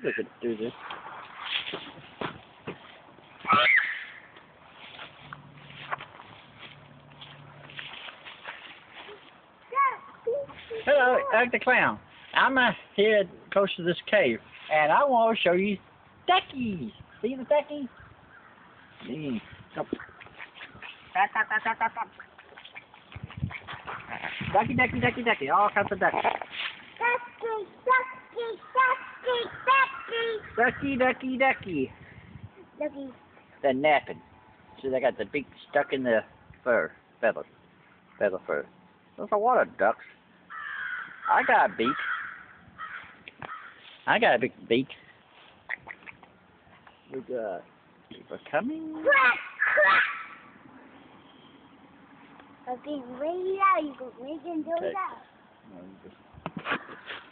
Look at do this. Hello, Doug the Clown. I'm here close to this cave, and I want to show you duckies. See the duckies? Come. Ducky, ducky, ducky, ducky. All kinds of duckies. Ducky, ducky, ducky. Ducky. They're napping. See, they got the beak stuck in the fur, feather fur. Those are water ducks. I got a beak. I got a big beak. We got people coming. Okay, wait it out. You can wait until it's out.